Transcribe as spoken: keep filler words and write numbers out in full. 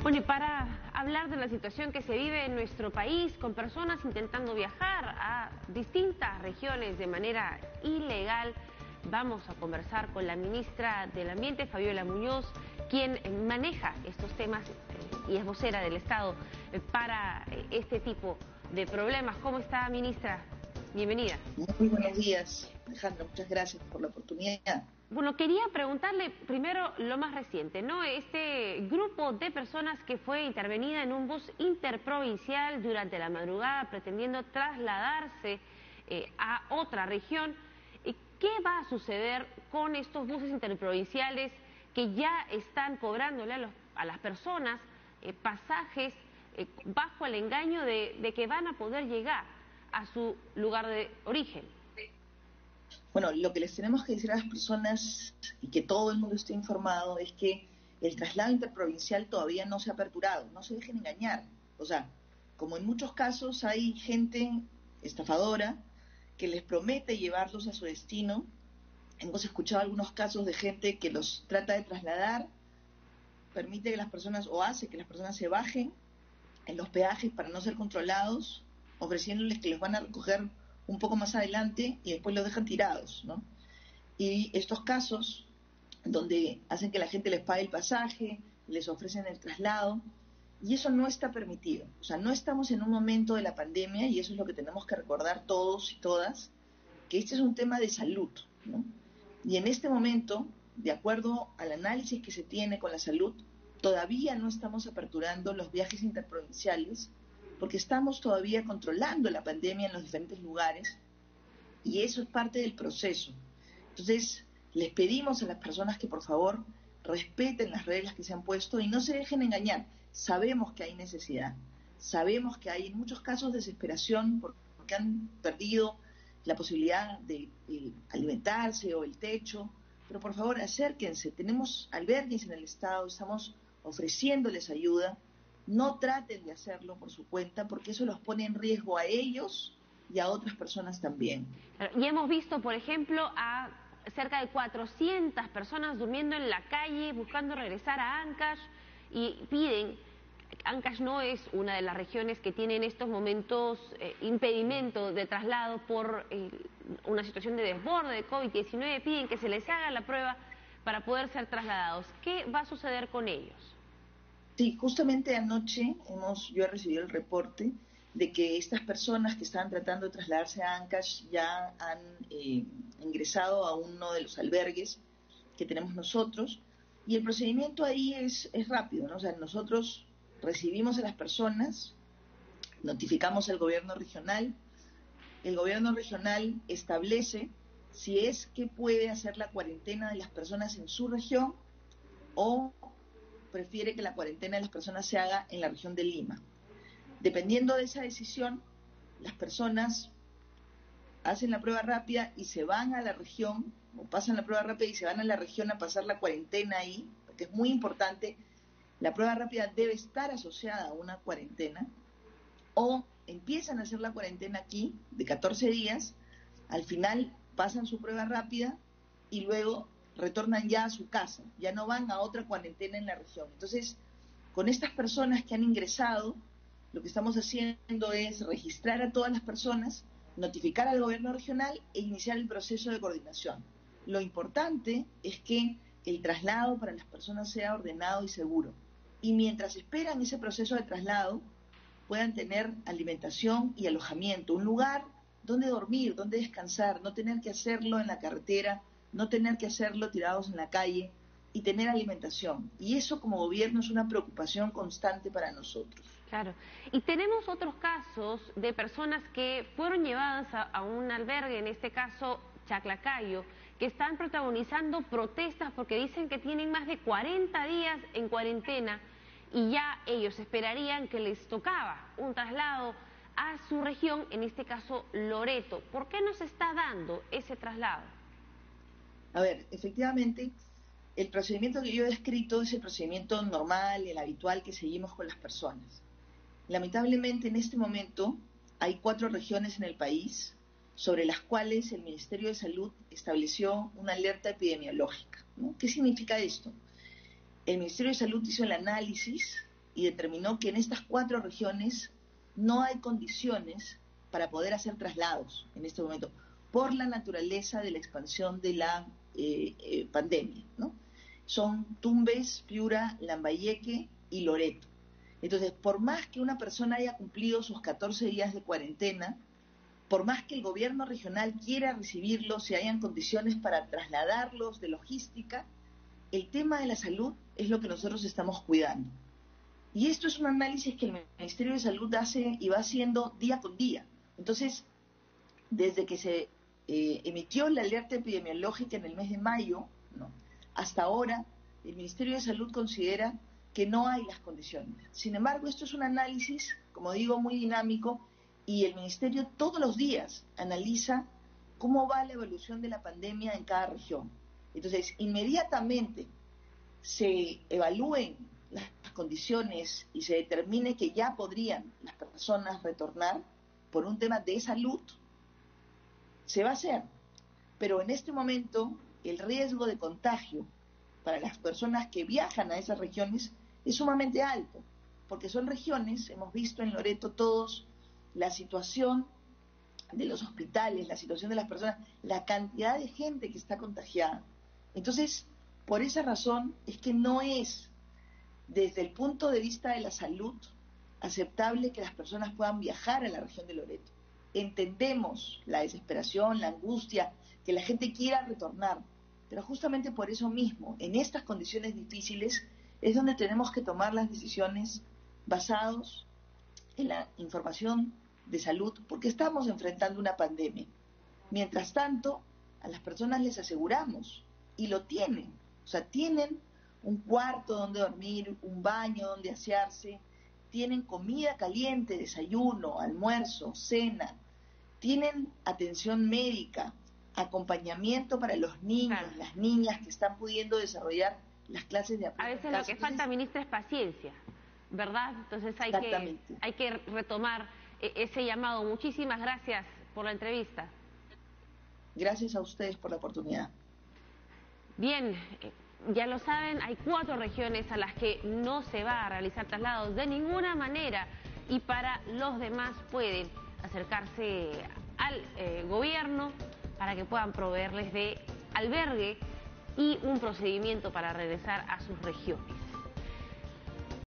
Bueno, y para hablar de la situación que se vive en nuestro país, con personas intentando viajar a distintas regiones de manera ilegal, vamos a conversar con la ministra del Ambiente, Fabiola Muñoz, quien maneja estos temas y es vocera del Estado para este tipo de problemas. ¿Cómo está, ministra? Bienvenida. Muy buenos días, Alejandra, muchas gracias por la oportunidad. Bueno, quería preguntarle primero lo más reciente, ¿no? Este grupo de personas que fue intervenida en un bus interprovincial durante la madrugada pretendiendo trasladarse eh, a otra región. ¿Qué va a suceder con estos buses interprovinciales que ya están cobrándole a, los, a las personas eh, pasajes eh, bajo el engaño de, de que van a poder llegar a su lugar de origen? Bueno, lo que les tenemos que decir a las personas y que todo el mundo esté informado es que el traslado interprovincial todavía no se ha aperturado, no se dejen engañar. O sea, como en muchos casos hay gente estafadora que les promete llevarlos a su destino. Hemos escuchado algunos casos de gente que los trata de trasladar, permite que las personas o hace que las personas se bajen en los peajes para no ser controlados, ofreciéndoles que les van a recoger un poco más adelante y después los dejan tirados, ¿no? Y estos casos donde hacen que la gente les pague el pasaje, les ofrecen el traslado, y eso no está permitido. O sea, no estamos en un momento de la pandemia, y eso es lo que tenemos que recordar todos y todas, que este es un tema de salud, ¿no? Y en este momento, de acuerdo al análisis que se tiene con la salud, todavía no estamos aperturando los viajes interprovinciales, porque estamos todavía controlando la pandemia en los diferentes lugares, y eso es parte del proceso. Entonces, les pedimos a las personas que por favor respeten las reglas que se han puesto y no se dejen engañar. Sabemos que hay necesidad, sabemos que hay en muchos casos desesperación porque han perdido la posibilidad de eh, alimentarse o el techo, pero por favor acérquense, tenemos albergues en el Estado, estamos ofreciéndoles ayuda. No traten de hacerlo por su cuenta porque eso los pone en riesgo a ellos y a otras personas también. Y hemos visto, por ejemplo, a cerca de cuatrocientas personas durmiendo en la calle buscando regresar a Ancash y piden, Ancash no es una de las regiones que tiene en estos momentos eh, impedimento de traslado por eh, una situación de desborde de COVID diecinueve, piden que se les haga la prueba para poder ser trasladados. ¿Qué va a suceder con ellos? Sí, justamente anoche hemos, yo he recibido el reporte de que estas personas que estaban tratando de trasladarse a Ancash ya han eh, ingresado a uno de los albergues que tenemos nosotros, y el procedimiento ahí es, es rápido, ¿no? O sea, nosotros recibimos a las personas, notificamos al gobierno regional, el gobierno regional establece si es que puede hacer la cuarentena de las personas en su región o prefiere que la cuarentena de las personas se haga en la región de Lima. Dependiendo de esa decisión, las personas hacen la prueba rápida y se van a la región, o pasan la prueba rápida y se van a la región a pasar la cuarentena ahí, porque es muy importante, la prueba rápida debe estar asociada a una cuarentena, o empiezan a hacer la cuarentena aquí de catorce días, al final pasan su prueba rápida y luego retornan ya a su casa, ya no van a otra cuarentena en la región. Entonces, con estas personas que han ingresado, lo que estamos haciendo es registrar a todas las personas, notificar al gobierno regional e iniciar el proceso de coordinación. Lo importante es que el traslado para las personas sea ordenado y seguro. Y mientras esperan ese proceso de traslado, puedan tener alimentación y alojamiento, un lugar donde dormir, donde descansar, no tener que hacerlo en la carretera, no tener que hacerlo tirados en la calle y tener alimentación. Y eso como gobierno es una preocupación constante para nosotros. Claro. Y tenemos otros casos de personas que fueron llevadas a, a un albergue, en este caso Chaclacayo, que están protagonizando protestas porque dicen que tienen más de cuarenta días en cuarentena y ya ellos esperarían que les tocaba un traslado a su región, en este caso Loreto. ¿Por qué no se está dando ese traslado? A ver, efectivamente, el procedimiento que yo he descrito es el procedimiento normal, el habitual que seguimos con las personas. Lamentablemente, en este momento hay cuatro regiones en el país sobre las cuales el Ministerio de Salud estableció una alerta epidemiológica, ¿no? ¿Qué significa esto? El Ministerio de Salud hizo el análisis y determinó que en estas cuatro regiones no hay condiciones para poder hacer traslados en este momento, por la naturaleza de la expansión de la eh, eh, pandemia, ¿no? Son Tumbes, Piura, Lambayeque y Loreto. Entonces, por más que una persona haya cumplido sus catorce días de cuarentena, por más que el gobierno regional quiera recibirlos, si hayan condiciones para trasladarlos de logística, el tema de la salud es lo que nosotros estamos cuidando. Y esto es un análisis que el Ministerio de Salud hace y va haciendo día con día. Entonces, desde que se eh, emitió la alerta epidemiológica en el mes de mayo, ¿no?, hasta ahora, el Ministerio de Salud considera que no hay las condiciones. Sin embargo, esto es un análisis, como digo, muy dinámico, y el Ministerio todos los días analiza cómo va la evolución de la pandemia en cada región. Entonces, inmediatamente se evalúen las condiciones y se determine que ya podrían las personas retornar por un tema de salud, se va a hacer. Pero en este momento, el riesgo de contagio para las personas que viajan a esas regiones es sumamente alto, porque son regiones, hemos visto en Loreto todos, la situación de los hospitales, la situación de las personas, la cantidad de gente que está contagiada. Entonces, por esa razón es que no es, desde el punto de vista de la salud, aceptable que las personas puedan viajar a la región de Loreto. Entendemos la desesperación, la angustia, que la gente quiera retornar, pero justamente por eso mismo, en estas condiciones difíciles, es donde tenemos que tomar las decisiones basados en la información de salud, porque estamos enfrentando una pandemia. Mientras tanto, a las personas les aseguramos, y lo tienen, o sea, tienen un cuarto donde dormir, un baño donde asearse, tienen comida caliente, desayuno, almuerzo, cena, tienen atención médica, acompañamiento para los niños, claro, las niñas que están pudiendo desarrollar las clases de aprendizaje. A veces lo que Entonces, falta, ministra, es paciencia, ¿verdad? Entonces hay que, hay que retomar ese llamado. Muchísimas gracias por la entrevista. Gracias a ustedes por la oportunidad. Bien, ya lo saben, hay cuatro regiones a las que no se va a realizar traslados de ninguna manera, y para los demás pueden acercarse al eh, gobierno para que puedan proveerles de albergue y un procedimiento para regresar a sus regiones.